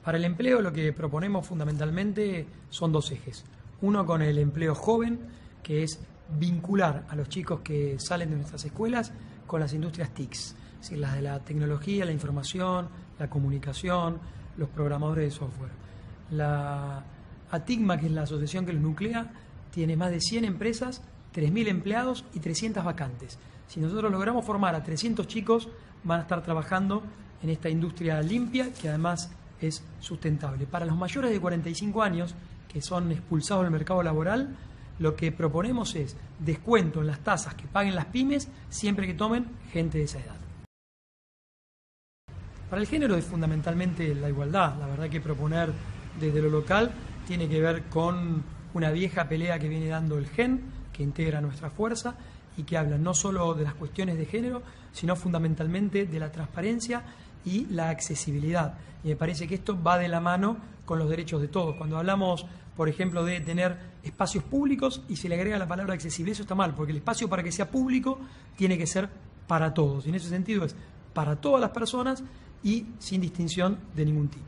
Para el empleo lo que proponemos fundamentalmente son dos ejes. Uno con el empleo joven, que es vincular a los chicos que salen de nuestras escuelas con las industrias TICs, es decir, las de la tecnología, la información, la comunicación, los programadores de software. La ATICMA, que es la asociación que los nuclea, tiene más de 100 empresas, 3.000 empleados y 300 vacantes. Si nosotros logramos formar a 300 chicos, van a estar trabajando en esta industria limpia, que además es sustentable. Para los mayores de 45 años, que son expulsados del mercado laboral, lo que proponemos es descuento en las tasas que paguen las pymes siempre que tomen gente de esa edad. Para el género es fundamentalmente la igualdad. La verdad que proponer desde lo local tiene que ver con una vieja pelea que viene dando el GEN, que integra nuestra fuerza y que habla no solo de las cuestiones de género, sino fundamentalmente de la transparencia y la accesibilidad. Y me parece que esto va de la mano con los derechos de todos. Cuando hablamos, por ejemplo, de tener espacios públicos y se le agrega la palabra accesible, eso está mal, porque el espacio para que sea público tiene que ser para todos. Y en ese sentido es para todas las personas y sin distinción de ningún tipo.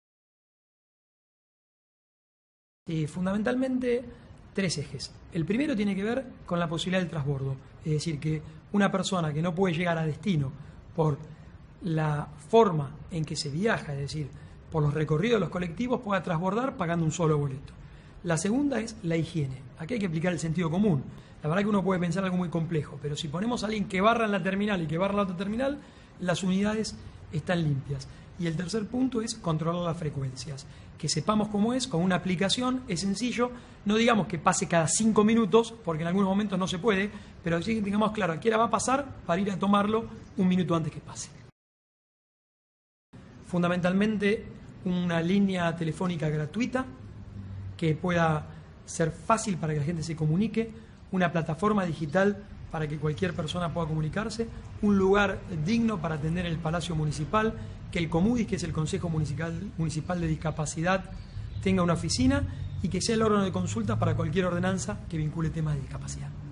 Fundamentalmente, tres ejes. El primero tiene que ver con la posibilidad del transbordo, es decir, que una persona que no puede llegar a destino por la forma en que se viaja, es decir, por los recorridos de los colectivos, pueda transbordar pagando un solo boleto. La segunda es la higiene. Aquí hay que aplicar el sentido común. La verdad que uno puede pensar algo muy complejo, pero si ponemos a alguien que barra en la terminal y que barra en la otra terminal, las unidades están limpias. Y el tercer punto es controlar las frecuencias. Que sepamos cómo es, con una aplicación es sencillo, no digamos que pase cada 5 minutos, porque en algunos momentos no se puede, pero sí que tengamos claro a qué hora va a pasar para ir a tomarlo un minuto antes que pase. Fundamentalmente una línea telefónica gratuita que pueda ser fácil para que la gente se comunique, una plataforma digital para que cualquier persona pueda comunicarse, un lugar digno para atender el Palacio Municipal, que el Comudis, que es el Consejo Municipal de Discapacidad, tenga una oficina y que sea el órgano de consulta para cualquier ordenanza que vincule temas de discapacidad.